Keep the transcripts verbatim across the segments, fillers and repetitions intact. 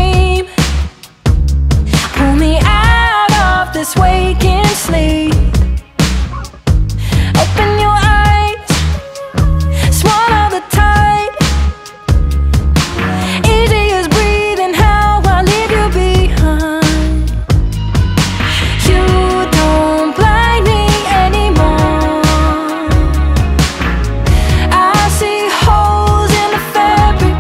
dream. Pull me out of this waking sleep. Open your eyes, swallow the tide. Easy as breathing, how I leave you behind. You don't blind me anymore. I see holes in the fabric.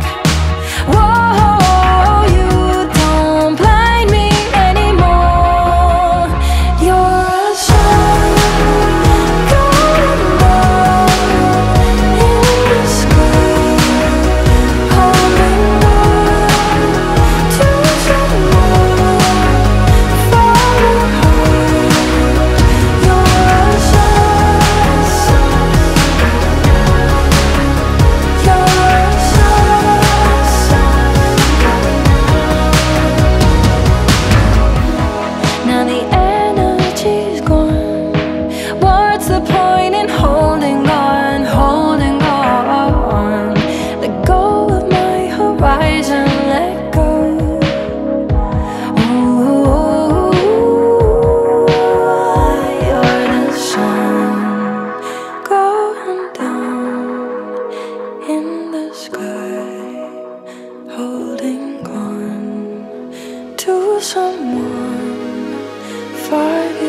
Whoa, you don't blind me anymore. You're a sun going down in the sky, holding on to someone far apart. You're a sun, you're a sun. Now the energy's gone. What's the point in holding on, holding on? Let go of my horizon, let go. Ooh, you're the sun going down in the sky, holding on to someone far